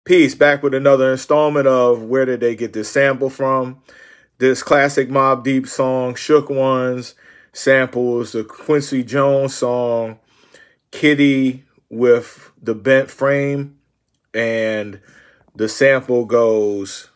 Peace, back with another installment of Where Did They Get This Sample From? This classic Mobb Deep song, Shook Ones, samples the Quincy Jones song, Kitty with the Bent Frame, and the sample goes,